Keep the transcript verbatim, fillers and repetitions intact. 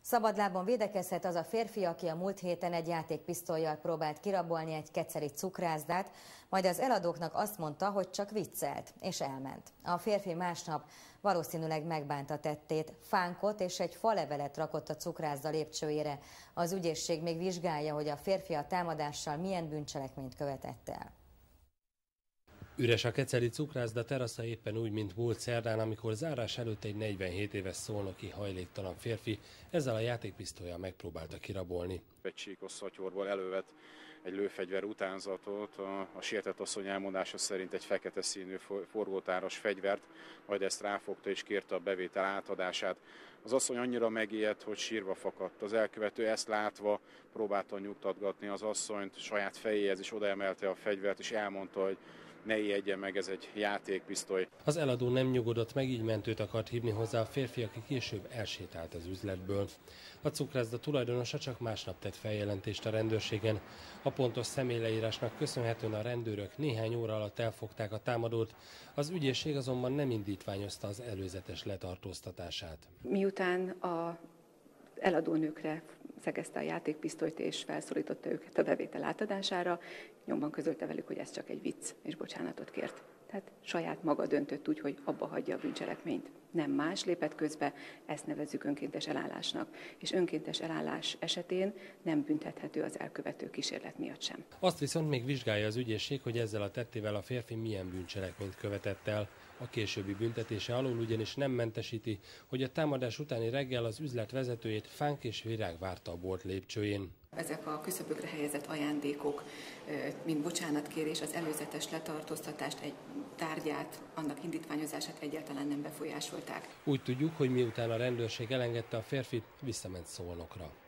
Szabadlábon védekezhet az a férfi, aki a múlt héten egy játékpisztollyal próbált kirabolni egy keceri cukrászdát, majd az eladóknak azt mondta, hogy csak viccelt, és elment. A férfi másnap valószínűleg megbánta tettét, fánkot és egy falevelet rakott a cukrászda lépcsőjére. Az ügyészség még vizsgálja, hogy a férfi a támadással milyen bűncselekményt követett el. Üres a keceri cukrászda terasza éppen úgy, mint múlt szerdán, amikor zárás előtt egy negyvenhét éves szolnoki hajléktalan férfi ezzel a játékpisztollyal megpróbálta kirabolni. Egy csíkos szatyorból elővett egy lőfegyver utánzatot, a, a sértett asszony elmondása szerint egy fekete színű forgótáros fegyvert, majd ezt ráfogta és kérte a bevétel átadását. Az asszony annyira megijedt, hogy sírva fakadt. Az elkövető ezt látva próbálta nyugtatgatni az asszonyt, saját fejéhez is odaemelte a fegyvert, és elmondta, hogy ne ijedjen meg, ez egy játékpisztoly. Az eladó nem nyugodott meg, így mentőt akart hívni hozzá a férfi, aki később elsétált az üzletből. A cukrászda tulajdonosa csak másnap tett feljelentést a rendőrségen. A pontos személyleírásnak köszönhetően a rendőrök néhány óra alatt elfogták a támadót, az ügyészség azonban nem indítványozta az előzetes letartóztatását. Miután a eladónőkre szegezte a játékpisztolyt és felszólította őket a bevétel átadására, nyomban közölte velük, hogy ez csak egy vicc, és bocsánatot kért. Tehát saját maga döntött úgy, hogy abba hagyja a bűncselekményt. Nem más lépett közbe, ezt nevezzük önkéntes elállásnak. És önkéntes elállás esetén nem büntethető az elkövető kísérlet miatt sem. Azt viszont még vizsgálja az ügyészség, hogy ezzel a tettével a férfi milyen bűncselekményt követett el. A későbbi büntetése alól ugyanis nem mentesíti, hogy a támadás utáni reggel az üzlet vezetőjét fánk és virág várta a bolt lépcsőjén. Ezek a küszöbökre helyezett ajándékok, mint bocsánatkérés, az előzetes letartóztatást, egy tárgyát, annak indítványozását egyáltalán nem befolyásolták. Úgy tudjuk, hogy miután a rendőrség elengedte a férfit, visszament Szolnokra.